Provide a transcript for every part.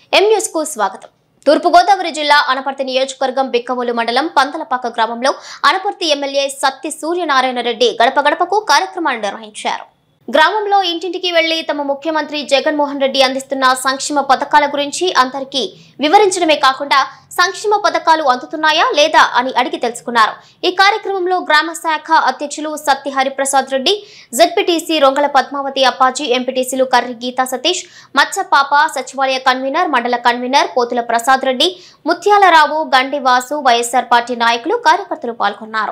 M news కు స్వాగతం. తూర్పు గోదావరి జిల్లా అనపర్తి నియోజకవర్గం బిక్కవోలు మండలం పంతలపాక గ్రామంలో అనపర్తి ఎమ్మెల్యే సత్తి సూర్యనారాయణ రెడ్డి గడప గడపకు కార్యక్రమాన్ని నిర్వహించారు. గ్రామంలో ఇంటింటికి వెళ్లి తమ ముఖ్యమంత్రి జగన్మోహన్ రెడ్డి అందిస్తున్న సంక్షేమ పథకాల గురించి అందరికీ వివరించడమే కాకుండా సంక్షేమ పథకాలు అందుతున్నాయా లేదా అని అడిగి తెలుసుకున్నారు. ఈ కార్యక్రమంలో గ్రామ శాఖ అధ్యక్షులు సత్తి హరిప్రసాద్ రెడ్డి, జెడ్పీటీసీ రొంగల పద్మావతి అప్పాజీ, ఎంపీటీసీలు కర్రి గీతా సతీష్, మచ్చపాప, సచివాలయ కన్వీనర్, మండల కన్వీనర్ పోతుల ప్రసాద్ రెడ్డి, ముత్యాలరావు, గండి వాసు, వైఎస్ఆర్ పార్టీ నాయకులు, కార్యకర్తలు పాల్గొన్నారు.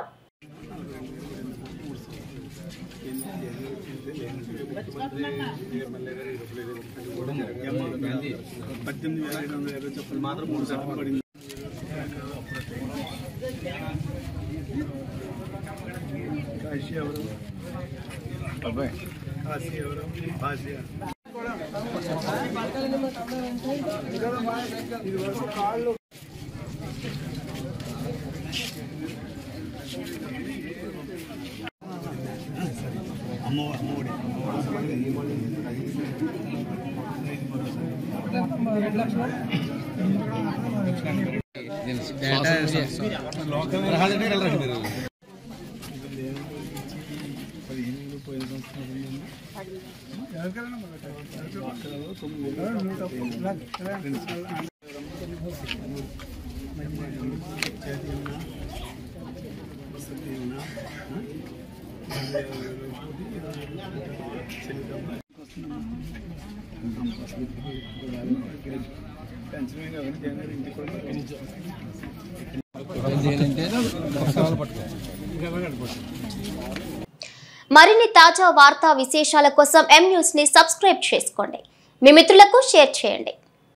మరిన్ని తాజా వార్తా విశేషాల కోసం ఎం న్యూస్ ని సబ్స్క్రైబ్ చేసుకోండి. మీ మిత్రులకు షేర్ చేయండి.